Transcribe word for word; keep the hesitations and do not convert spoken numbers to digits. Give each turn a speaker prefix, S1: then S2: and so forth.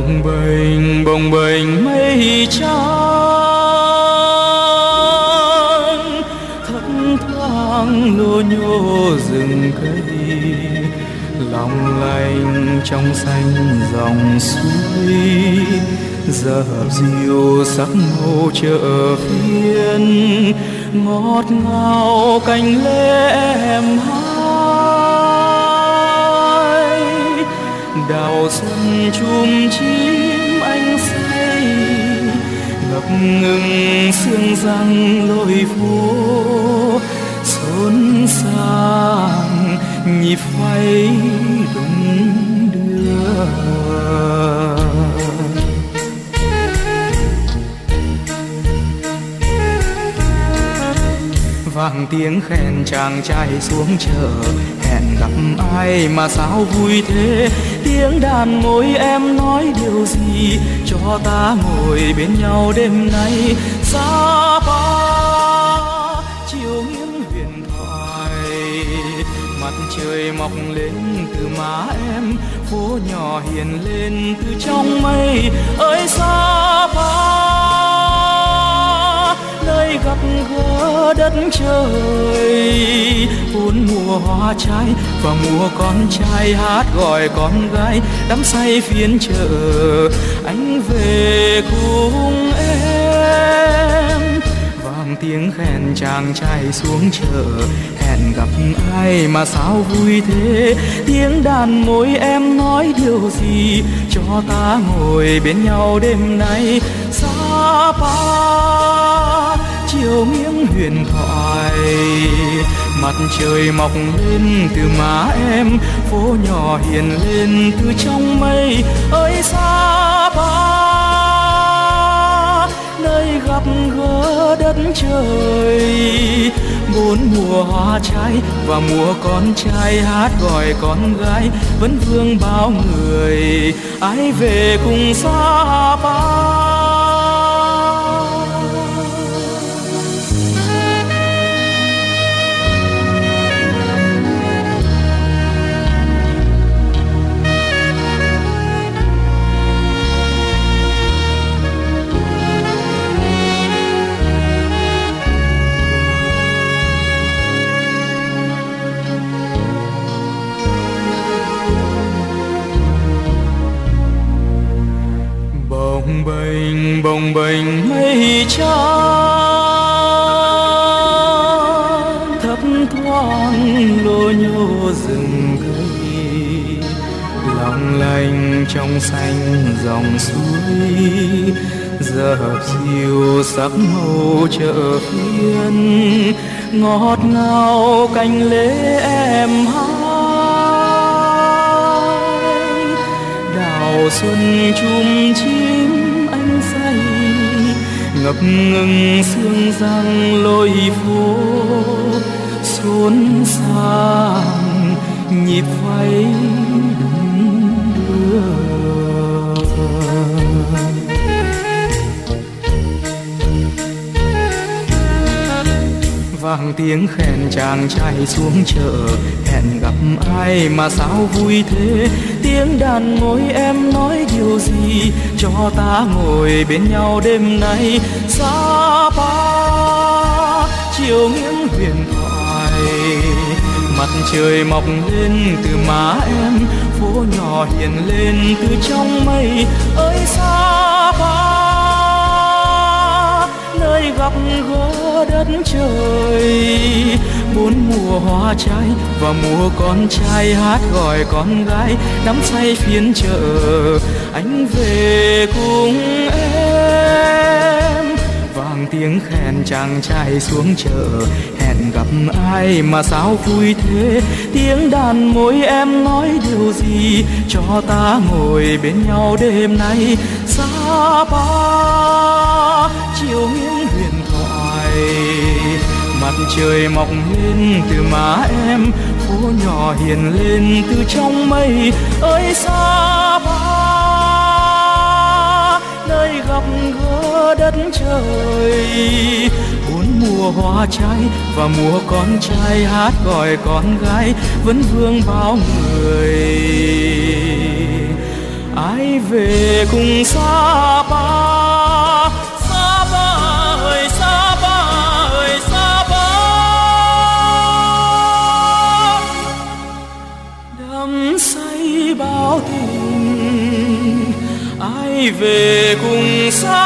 S1: bồng bềnh bồng bềnh mây trắng, thấp thoáng lô nhô rừng cây, long lanh trong xanh dòng suối, giờ diều sắc màu chợ phiên, ngọt ngào cành lê em hái, đào xuân chum chim anh say, ngập ngừng sương răng lối phố, xôn xang nhịp phẩy đung đưa. Vang tiếng khen chàng trai xuống chợ, hẹn gặp ai mà sao vui thế, tiếng đàn môi em nói điều gì cho ta ngồi bên nhau đêm nay. Xa ba chiều nghiêng huyền thoại, mặt trời mọc lên từ má em, phố nhỏ hiền lên từ trong mây. Ơi xa ba nơi gặp gỡ đất trời, bốn mùa hoa trái và mùa con trai hát gọi con gái, đắm say phiên chợ anh về cùng em. Vang tiếng khen chàng trai xuống chợ, hẹn gặp ai mà sao vui thế, tiếng đàn môi em nói điều gì cho ta ngồi bên nhau đêm nay. Xa ba chiều nghiêng huyền thoại, mặt trời mọc lên từ má em, phố nhỏ hiền lên từ trong mây. Ơi xa ba nơi gặp gỡ đất trời, bốn mùa hoa trái và mùa con trai hát gọi con gái, vẫn vương bao người ai về cùng xa ba. Bồng bềnh bồng bềnh mây trắng, thấp thoáng lô nhô rừng cây, long lanh trong xanh dòng suối, giờ diều sắc màu chợ phiên, ngọt ngào cành lê em hái, đào xuân chum chim anh say, ngập ngừng sương răng lối phố, xôn xang nhịp phẩy đung đưa. Vang tiếng khen chàng trai xuống chợ, hẹn gặp ai mà sao vui thế, tiếng đàn môi em nói điều gì cho ta ngồi bên nhau đêm nay. Xa ba chiều nghiêng huyền thoại, mặt trời mọc lên từ má em, phố nhỏ hiền lên từ trong mây. Ơi xa ba nơi gặp gỡ đất trời, bốn mùa hoa trái và mùa con trai hát gọi con gái, đắm say phiên chợ anh về cùng em. Vang tiếng khen chàng trai xuống chợ, hẹn gặp ai mà sao vui thế, tiếng đàn môi em nói điều gì cho ta ngồi bên nhau đêm nay. Xa ba chiều nghiêng huyền thoại, mặt trời mọc lên từ má em, phố nhỏ hiền lên từ trong mây. Ơi xa ba nơi gặp gỡ đất trời, bốn mùa hoa trái và mùa con trai hát gọi con gái, vẫn vương bao người ai về cùng Sapa. Sapa ơi Sapa ơi Sapa, đắm say bao tình ai về cùng Sapa.